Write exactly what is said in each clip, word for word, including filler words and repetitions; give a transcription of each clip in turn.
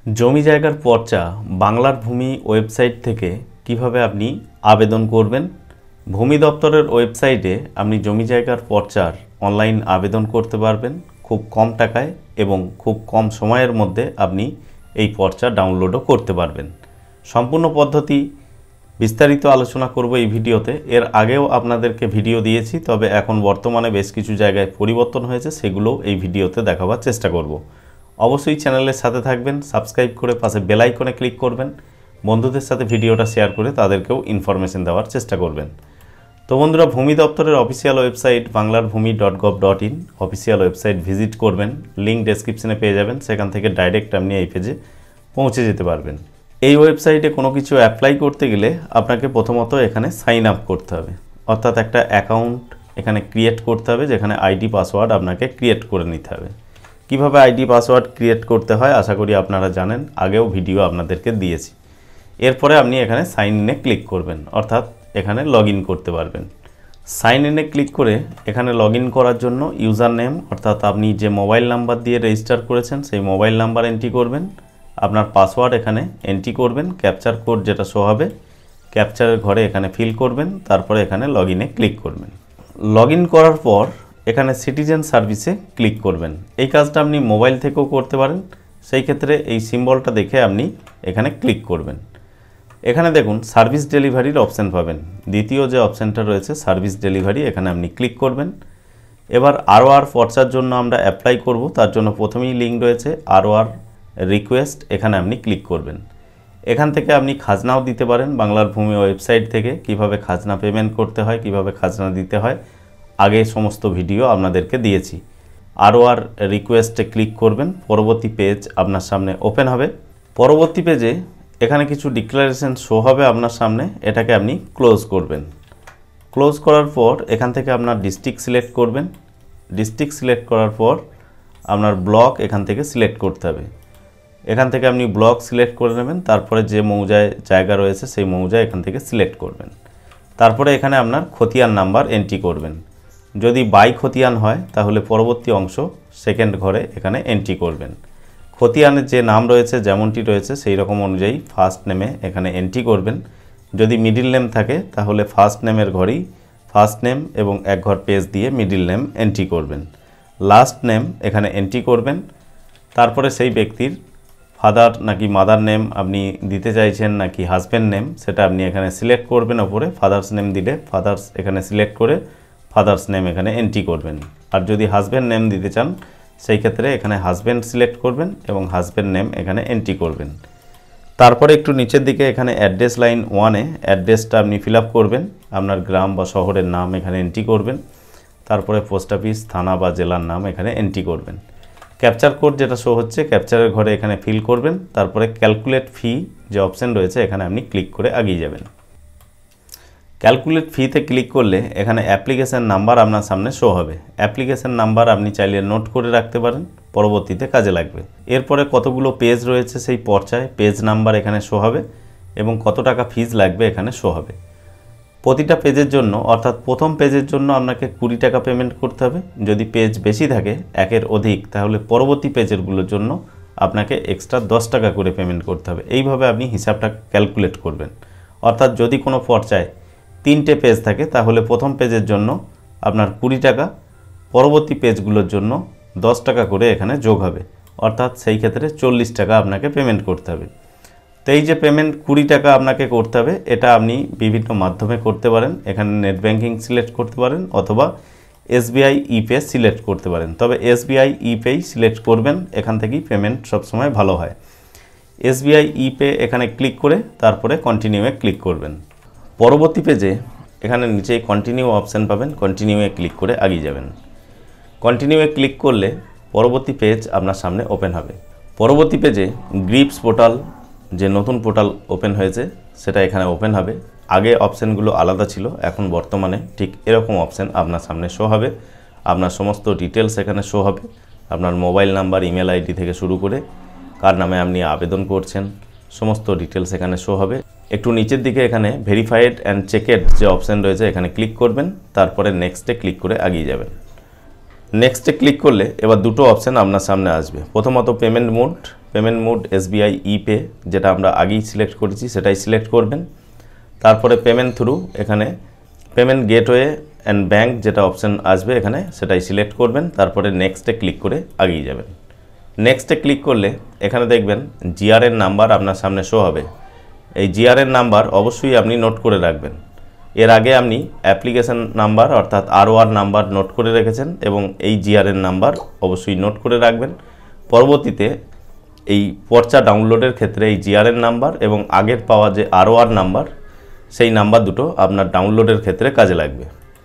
জমি জায়গার পর্চা বাংলার ভূমি ওয়েবসাইট থেকে কিভাবে আপনি আবেদন করবেন। ভূমি দপ্তরের ওয়েবসাইটে আপনি জমি জায়গার পর্চার অনলাইন আবেদন করতে পারবেন খুব কম টাকায় এবং খুব কম সময়ের মধ্যে আপনি এই পর্চা ডাউনলোডও করতে পারবেন। সম্পূর্ণ পদ্ধতি বিস্তারিত আলোচনা করব এই ভিডিওতে। এর আগেও আপনাদেরকে ভিডিও দিয়েছি, তবে এখন বর্তমানে বেশ কিছু জায়গায় পরিবর্তন হয়েছে, সেগুলো এই ভিডিওতে দেখাবার চেষ্টা করব। অবশ্যই চ্যানেলের সাথে থাকবেন, সাবস্ক্রাইব করে পাশে বেল আইকনে ক্লিক করবেন, বন্ধুদের সাথে ভিডিওটা শেয়ার করে তাদেরকেও ইনফরমেশন দেওয়ার চেষ্টা করবেন। তো বন্ধুরা, ভূমি দপ্তরের অফিসিয়াল ওয়েবসাইট বাংলার ভূমি dot gov dot in official website visit করবেন, লিঙ্ক ডেসক্রিপশনে পেয়ে যাবেন। সেখান থেকে ডাইরেক্ট আপনি এই পেজে পৌঁছে যেতে পারবেন। এই ওয়েবসাইটে কোনো কিছু অ্যাপ্লাই করতে গেলে আপনাকে প্রথমত এখানে সাইন আপ করতে হবে, অর্থাৎ একটা অ্যাকাউন্ট এখানে ক্রিয়েট করতে হবে, যেখানে আইডি পাসওয়ার্ড আপনাকে ক্রিয়েট করে নিতে হবে। কিভাবে আইডি পাসওয়ার্ড ক্রিয়েট করতে হয় আশা করি আপনারা জানেন, আগেও ভিডিও আপনাদেরকে দিয়েছি। এরপরে আপনি এখানে সাইন ইনে ক্লিক করবেন, অর্থাৎ এখানে লগ ইন করতে পারবেন। সাইন ইনে ক্লিক করে এখানে লগ ইন করার জন্য ইউজার নেম, অর্থাৎ আপনি যে মোবাইল নাম্বার দিয়ে রেজিস্টার করেছেন সেই মোবাইল নাম্বার এন্ট্রি করবেন। আপনার পাসওয়ার্ড এখানে এন্ট্রি করবেন, ক্যাপচার কোড যেটা শো হবে ক্যাপচারের ঘরে এখানে ফিল করবেন, তারপরে এখানে লগ ইনে ক্লিক করবেন। লগ ইন করার পর এখানে সিটিজেন সার্ভিসে ক্লিক করবেন। এই কাজটা আপনি মোবাইল থেকেও করতে পারেন, সেই ক্ষেত্রে এই সিম্বলটা দেখে আপনি এখানে ক্লিক করবেন। এখানে দেখুন সার্ভিস ডেলিভারির অপশান পাবেন, দ্বিতীয় যে অপশানটা রয়েছে সার্ভিস ডেলিভারি, এখানে আপনি ক্লিক করবেন। এবার আরও আর পর্চার জন্য আমরা অ্যাপ্লাই করব, তার জন্য প্রথমেই লিঙ্ক রয়েছে আরও আর রিকোয়েস্ট, এখানে আপনি ক্লিক করবেন। এখান থেকে আপনি খাজনাও দিতে পারেন বাংলার ভূমি ওয়েবসাইট থেকে, কিভাবে খাজনা পেমেন্ট করতে হয়, কিভাবে খাজনা দিতে হয়, আগে সমস্ত ভিডিও আপনাদেরকে দিয়েছি। আরও আর রিকোয়েস্টে ক্লিক করবেন, পরবর্তী পেজ আপনার সামনে ওপেন হবে। পরবর্তী পেজে এখানে কিছু ডিক্লারেশন শো হবে আপনার সামনে, এটাকে আপনি ক্লোজ করবেন। ক্লোজ করার পর এখান থেকে আপনার ডিস্ট্রিক্ট সিলেক্ট করবেন। ডিস্ট্রিক্ট সিলেক্ট করার পর আপনার ব্লক এখান থেকে সিলেক্ট করতে হবে। এখান থেকে আপনি ব্লক সিলেক্ট করে নেবেন, তারপরে যে মৌজায় জায়গা রয়েছে সেই মৌজায় এখান থেকে সিলেক্ট করবেন। তারপরে এখানে আপনার খতিয়ান নাম্বার এন্ট্রি করবেন। যদি বাই খতিয়ান হয় তাহলে পরবর্তী অংশ সেকেন্ড ঘরে এখানে এন্ট্রি করবেন। খতিয়ানের যে নাম রয়েছে যেমনটি রয়েছে সেই রকম অনুযায়ী ফার্স্ট নেমে এখানে এন্ট্রি করবেন। যদি মিডিল নেম থাকে তাহলে ফার্স্ট নেমের ঘরেই ফার্স্ট নেম এবং এক ঘর পেজ দিয়ে মিডিল নেম এন্ট্রি করবেন। লাস্ট নেম এখানে এন্ট্রি করবেন। তারপরে সেই ব্যক্তির ফাদার নাকি মাদার নেম আপনি দিতে চাইছেন নাকি হাজব্যান্ড নেম, সেটা আপনি এখানে সিলেক্ট করবেন। ওপরে ফাদার্স নেম দিলে ফাদার্স এখানে সিলেক্ট করে ফাদার্স নেম এখানে এন্ট্রি করবেন। আর যদি হাজব্যান্ড নেম দিতে চান সেই ক্ষেত্রে এখানে হাজব্যান্ড সিলেক্ট করবেন এবং হাজব্যান্ড নেম এখানে এন্ট্রি করবেন। তারপরে একটু নিচের দিকে এখানে অ্যাড্রেস লাইন ওয়ানে অ্যাড্রেসটা আপনি ফিল আপ করবেন, আপনার গ্রাম বা শহরের নাম এখানে এন্ট্রি করবেন। তারপরে পোস্ট অফিস, থানা বা জেলার নাম এখানে এন্ট্রি করবেন। ক্যাপচার কোড যেটা শো হচ্ছে ক্যাপচারের ঘরে এখানে ফিল করবেন। তারপরে ক্যালকুলেট ফি যে অপশান রয়েছে এখানে আপনি ক্লিক করে এগিয়ে যাবেন। ক্যালকুলেট ফিতে ক্লিক করলে এখানে অ্যাপ্লিকেশান নাম্বার আপনার সামনে শো হবে। অ্যাপ্লিকেশান নাম্বার আপনি চাইলে নোট করে রাখতে পারেন, পরবর্তীতে কাজে লাগবে। এরপরে কতগুলো পেজ রয়েছে সেই পর্চায় পেজ নাম্বার এখানে শো হবে এবং কত টাকা ফিজ লাগবে এখানে শো হবে। প্রতিটা পেজের জন্য, অর্থাৎ প্রথম পেজের জন্য আপনাকে কুড়ি টাকা পেমেন্ট করতে হবে। যদি পেজ বেশি থাকে একের অধিক তাহলে পরবর্তী পেজেরগুলোর জন্য আপনাকে এক্সট্রা দশ টাকা করে পেমেন্ট করতে হবে। এইভাবে আপনি হিসাবটা ক্যালকুলেট করবেন। অর্থাৎ যদি কোনো পর্চায় তিনটে পেজ থাকে তাহলে প্রথম পেজের জন্য আপনার কুড়ি টাকা, পরবর্তী পেজগুলোর জন্য দশ টাকা করে এখানে যোগ হবে, অর্থাৎ সেই ক্ষেত্রে চল্লিশ টাকা আপনাকে পেমেন্ট করতে হবে। তো এই যে পেমেন্ট কুড়ি টাকা আপনাকে করতে হবে, এটা আপনি বিভিন্ন মাধ্যমে করতে পারেন। এখানে নেট ব্যাঙ্কিং সিলেক্ট করতে পারেন অথবা এসবিআই ইপে সিলেক্ট করতে পারেন, তবে এসবিআই ইপেই সিলেক্ট করবেন, এখান থেকেই পেমেন্ট সবসময় ভালো হয়। এসবিআই ইপে এখানে ক্লিক করে তারপরে কন্টিনিউয়ে ক্লিক করবেন। পরবর্তী পেজে এখানে নিচেই কন্টিনিউ অপশান পাবেন, কন্টিনিউয়ে ক্লিক করে এগিয়ে যাবেন। কন্টিনিউয়ে ক্লিক করলে পরবর্তী পেজ আপনার সামনে ওপেন হবে। পরবর্তী পেজে গ্রিপস পোর্টাল যে নতুন পোর্টাল ওপেন হয়েছে সেটা এখানে ওপেন হবে। আগে অপশানগুলো আলাদা ছিল, এখন বর্তমানে ঠিক এরকম অপশান আপনার সামনে শো হবে। আপনার সমস্ত ডিটেলস এখানে শো হবে, আপনার মোবাইল নাম্বার, ইমেল আইডি থেকে শুরু করে কার নামে আপনি আবেদন করছেন সমস্ত ডিটেলস এখানে শো হবে। একটু নিচের দিকে এখানে ভেরিফাইড অ্যান্ড চেকেড যে অপশান রয়েছে এখানে ক্লিক করবেন, তারপরে নেক্সটে ক্লিক করে এগিয়ে যাবেন। নেক্সটে ক্লিক করলে এবার দুটো অপশান আপনার সামনে আসবে। প্রথমত payment mode, payment mode SBI e pay, যেটা আমরা আগেই সিলেক্ট করেছি সেটাই সিলেক্ট করবেন। তারপরে পেমেন্ট থ্রু, এখানে পেমেন্ট গেটওয়ে অ্যান্ড ব্যাঙ্ক যেটা অপশান আসবে এখানে সেটাই সিলেক্ট করবেন। তারপরে নেক্সটে ক্লিক করে আগিয়ে যাবেন। নেক্সটে ক্লিক করলে এখানে দেখবেন জিআরএন নাম্বার আপনার সামনে শো হবে। এই জিআরএন নাম্বার অবশ্যই আপনি নোট করে রাখবেন। এর আগে আপনি অ্যাপ্লিকেশন নাম্বার অর্থাৎ আরওআর নাম্বার নোট করে রেখেছেন এবং এই জিআরএন নাম্বার অবশ্যই নোট করে রাখবেন। পরবর্তীতে এই পর্চা ডাউনলোডের ক্ষেত্রে এই জিআরএন নাম্বার এবং আগের পাওয়া যে আরওআর নাম্বার, সেই নাম্বার দুটো আপনার ডাউনলোডের ক্ষেত্রে কাজে লাগবে।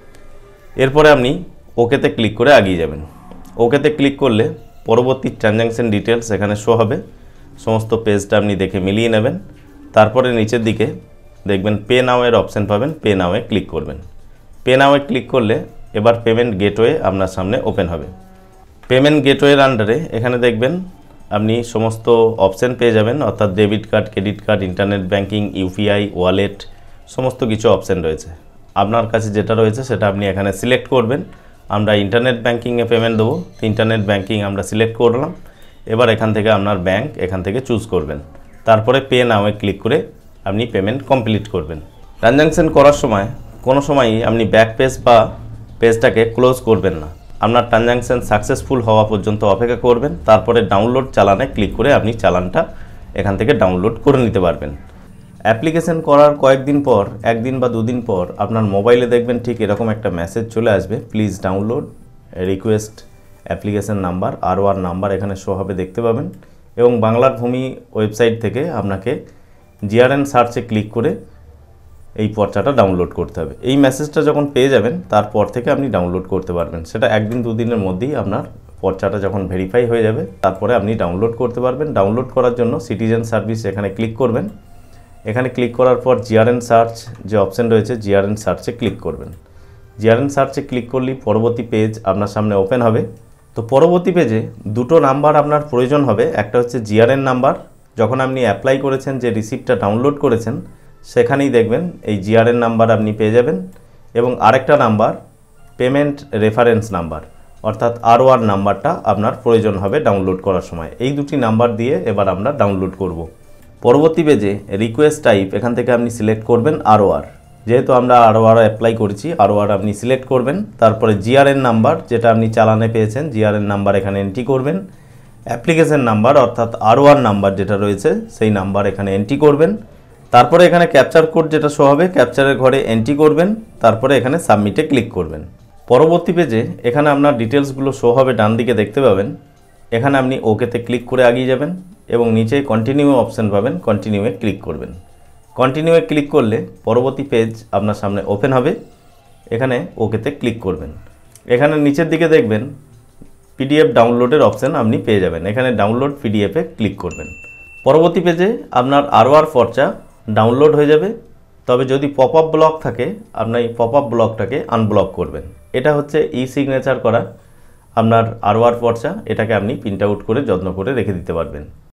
এরপরে আপনি ওকেতে ক্লিক করে আগিয়ে যাবেন। ওকেতে ক্লিক করলে পরবর্তী ট্রানজ্যাকশন ডিটেলস এখানে শো হবে। সমস্ত পেজটা আপনি দেখে মিলিয়ে নেবেন। তারপরে নিচের দিকে দেখবেন পে নাওয়ের অপশান পাবেন, পে নাওয়ে ক্লিক করবেন। পে নাওয়ে ক্লিক করলে এবার পেমেন্ট গেটওয়ে আপনার সামনে ওপেন হবে। পেমেন্ট গেটওয়ের আন্ডারে এখানে দেখবেন আপনি সমস্ত অপশান পেয়ে যাবেন, অর্থাৎ debit card, credit card, internet banking, UPI, wallet, সমস্ত কিছু অপশান রয়েছে। আপনার কাছে যেটা রয়েছে সেটা আপনি এখানে সিলেক্ট করবেন। আমরা ইন্টারনেট ব্যাঙ্কিংয়ে পেমেন্ট দেবো, ইন্টারনেট ব্যাঙ্কিং আমরা সিলেক্ট করলাম। এবার এখান থেকে আপনার ব্যাঙ্ক এখান থেকে চুজ করবেন। তারপরে পে নাওয়ে ক্লিক করে আপনি পেমেন্ট কমপ্লিট করবেন। ট্রানজ্যাকশন করার সময় কোনো সময়ই আপনি ব্যাক পেজ বা পেজটাকে ক্লোজ করবেন না। আপনার ট্রানজ্যাকশন সাকসেসফুল হওয়া পর্যন্ত অপেক্ষা করবেন। তারপরে ডাউনলোড চালানে ক্লিক করে আপনি চালানটা এখান থেকে ডাউনলোড করে নিতে পারবেন। অ্যাপ্লিকেশন করার কয়েকদিন পর, একদিন বা দুদিন পর আপনার মোবাইলে দেখবেন ঠিক এরকম একটা মেসেজ চলে আসবে, please download request application number, ROR number এখানে শো হবে, দেখতে পাবেন। এবং বাংলার ভূমি ওয়েবসাইট থেকে আপনাকে জিআরএন সার্চে ক্লিক করে এই পর্চাটা ডাউনলোড করতে হবে। এই মেসেজটা যখন পেয়ে যাবেন তারপর থেকে আপনি ডাউনলোড করতে পারবেন। সেটা একদিন দুদিনের মধ্যেই আপনার পর্চাটা যখন ভেরিফাই হয়ে যাবে তারপরে আপনি ডাউনলোড করতে পারবেন। ডাউনলোড করার জন্য সিটিজেন সার্ভিস এখানে ক্লিক করবেন। এখানে ক্লিক করার পর জিআরএন সার্চ যে অপশান রয়েছে, জিআরএন সার্চে ক্লিক করবেন। জিআরএন সার্চে ক্লিক করলেই পরবর্তী পেজ আপনার সামনে ওপেন হবে। তো পরবর্তী পেজে দুটো নাম্বার আপনার প্রয়োজন হবে। একটা হচ্ছে জিআরএন নাম্বার, যখন আপনি অ্যাপ্লাই করেছেন যে রিসিপ্টটা ডাউনলোড করেছেন সেখানেই দেখবেন এই জিআরএন নাম্বার আপনি পেয়ে যাবেন। এবং আরেকটা নাম্বার পেমেন্ট রেফারেন্স নাম্বার, অর্থাৎ আরওআর নাম্বারটা আপনার প্রয়োজন হবে ডাউনলোড করার সময়। এই দুটি নাম্বার দিয়ে এবার আমরা ডাউনলোড করব। পরবর্তী পেজে রিকোয়েস্ট টাইপ, এখান থেকে আপনি সিলেক্ট করবেন আরওআর। যেহেতু আমরা আরওআর অ্যাপ্লাই করেছি, আরওআর আপনি সিলেক্ট করবেন। তারপরে জিআরএন নাম্বার যেটা আপনি চালানে পেয়েছেন, জিআরএন নাম্বার এখানে এন্ট্রি করবেন। অ্যাপ্লিকেশন নাম্বার অর্থাৎ আরওআর নাম্বার যেটা রয়েছে সেই নাম্বার এখানে এন্ট্রি করবেন। তারপরে এখানে ক্যাপচার কোড যেটা শো হবে, ক্যাপচারের ঘরে এন্ট্রি করবেন। তারপরে এখানে সাবমিটে ক্লিক করবেন। পরবর্তী পেজে এখানে আপনার ডিটেলসগুলো শো হবে, ডান দিকে দেখতে পাবেন। এখানে আপনি ওকেতে ক্লিক করে আগিয়ে যাবেন এবং নিচে কন্টিনিউ অপশান পাবেন, কন্টিনিউয়ে ক্লিক করবেন। কন্টিনিউয়ে ক্লিক করলে পরবর্তী পেজ আপনার সামনে ওপেন হবে। এখানে ওকেতে ক্লিক করবেন। এখানে নিচের দিকে দেখবেন পিডিএফ ডাউনলোডের অপশান আপনি পেয়ে যাবেন। এখানে ডাউনলোড পিডিএফে ক্লিক করবেন। পরবর্তী পেজে আপনার আরওআর পর্চা ডাউনলোড হয়ে যাবে। তবে যদি পপ আপ ব্লক থাকে, আপনার এই পপ আপ ব্লকটাকে আনব্লক করবেন। এটা হচ্ছে ই সিগনেচার করা আপনার আরওআর পর্চা, এটাকে আপনি প্রিন্ট আউট করে যত্ন করে রেখে দিতে পারবেন।